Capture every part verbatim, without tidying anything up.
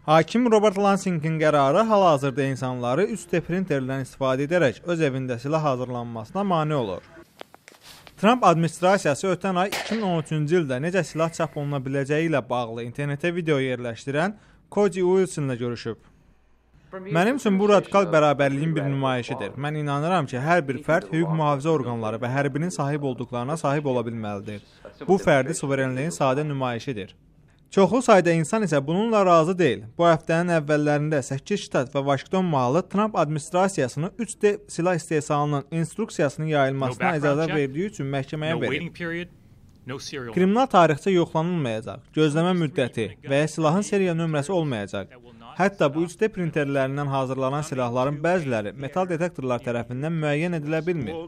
Hakim Robert Lansingin qərarı hal-hazırda insanları üç D printerlərdən istifadə edərək öz evində silah hazırlanmasına mane olur. Trump administrasiyası ötən ay iki min on üçüncü ildə necə silah çap oluna biləcəyi ilə bağlı internetə video yerləşdirən Cody Wilson ilə görüşüb. Mənim üçün bu radikal bərabərliyin bir nümayişidir. Mən inanıram ki, hər bir fərd hüquq mühafizə orqanları və hərbinin sahib olduqlarına sahib ola bilməlidir. Bu fərdi suverenliyin sadə nümayişidir. Çoxlu sayda insan isə bununla razı deyil. Bu həftənin əvvəllərində səkkiz ştat və Vaşinqton malı Trump administrasiyasını üç D silah istehsalının instruksiyasının yayılmasına icazə verdiyi üçün məhkəməyə verib. Kriminal tarixçə yoxlanılmayacaq, gözləmə müddəti və ya silahın seriya nömrəsi olmayacaq. Hətta bu üç D printerlərindən hazırlanan silahların bəziləri metal detektorlar tərəfindən müəyyən edilə bilmir.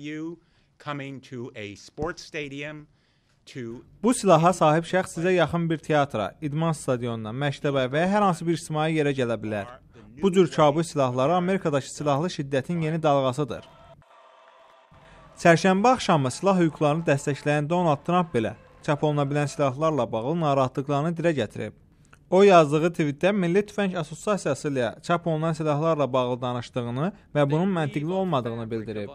Bu silaha sahib şəxs sizə yaxın bir teatra, idman stadionuna, məktəbə və ya hər hansı bir ictimai yerə gələ bilər. Bu cür kabus silahları Amerikadakı silahlı şiddətin yeni dalğasıdır. Çərşənbə axşamı silah hüquqlarını dəstəkləyən Donald Trump belə çap oluna bilən silahlarla bağlı narahatlıqlarını dilə gətirib. O yazdığı tweetdə Milli Tüfəng Assosiasiyası ilə çap olunan silahlarla bağlı danışdığını və bunun məntiqli olmadığını bildirib.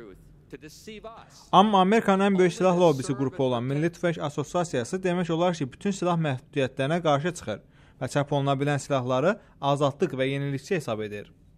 Amma Amerikanın ən böyük silah lobbisi qrupu olan Milli Tüfəng Assosiasiyası demək olar ki, bütün silah məhdudiyyətlərinə qarşı çıxır və çap oluna bilən silahları azadlıq və yenilikçi hesab edir.